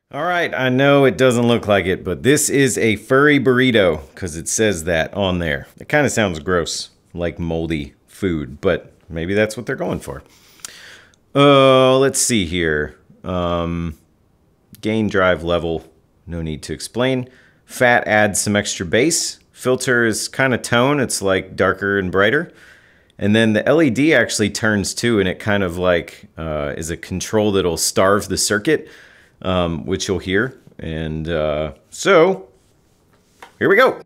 All right, I know it doesn't look like it, but this is a furry burrito because it says that on there. It kind of sounds gross, like moldy food, but maybe that's what they're going for. Let's see here. Gain drive level, no need to explain. Fat adds some extra bass. Filter is kind of tone, it's like darker and brighter. And then the LED actually turns too, and it kind of like is a control that'll starve the circuit, which you'll hear. And so, here we go.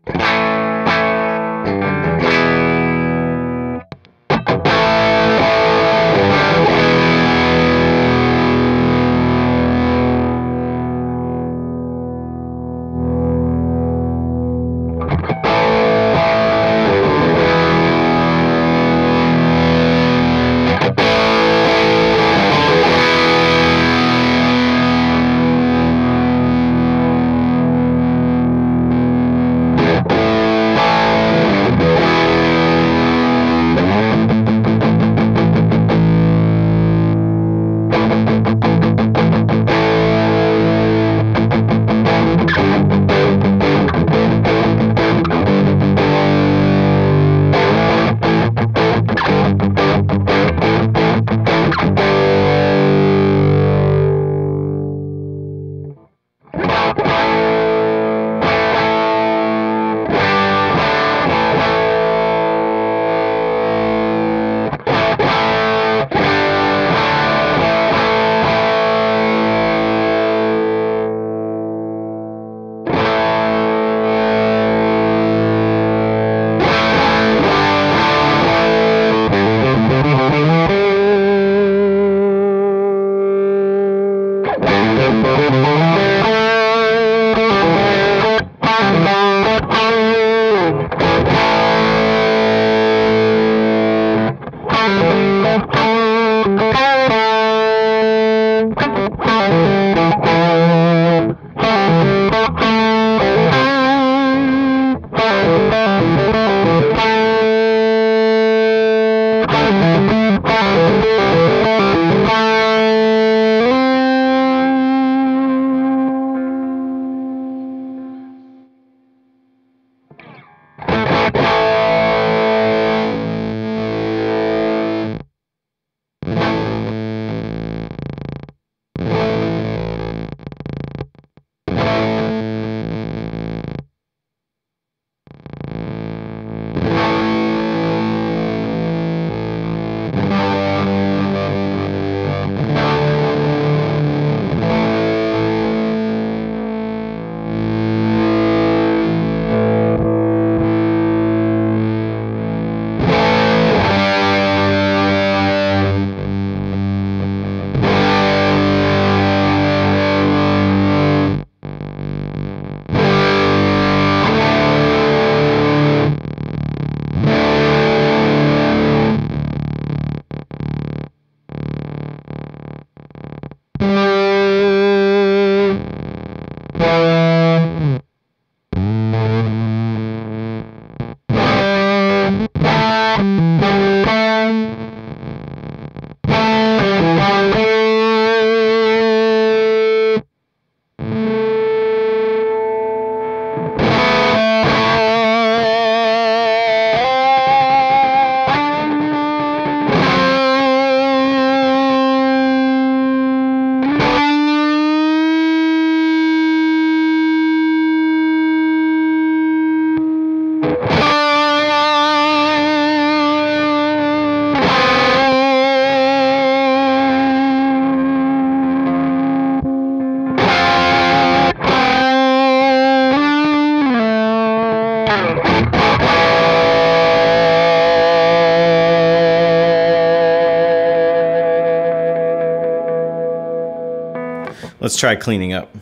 Let's try cleaning up.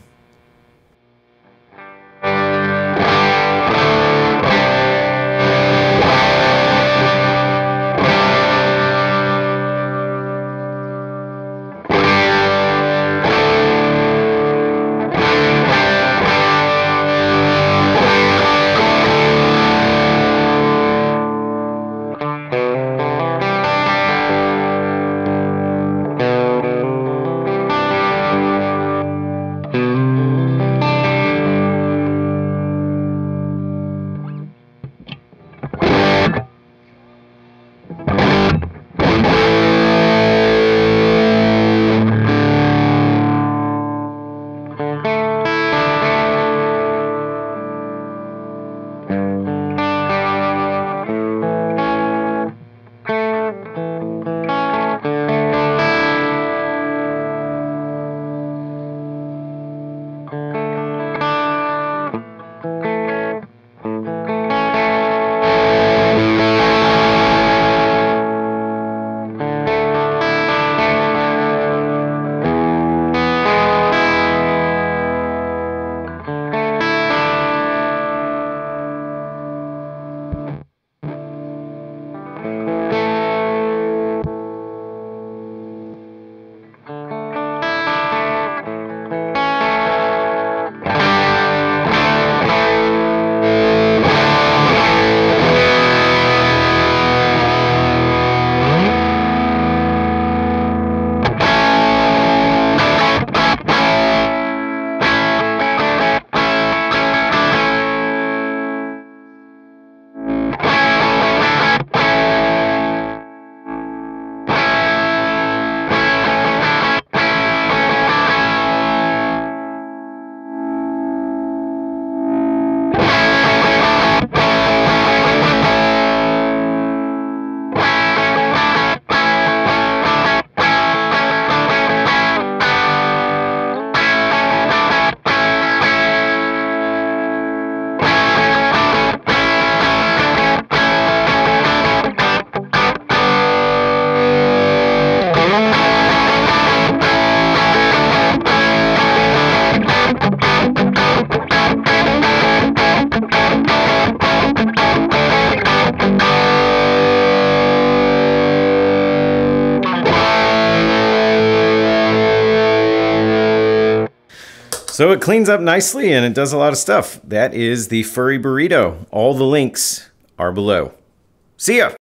So it cleans up nicely and it does a lot of stuff. That is the Furry Burrito. All the links are below. See ya!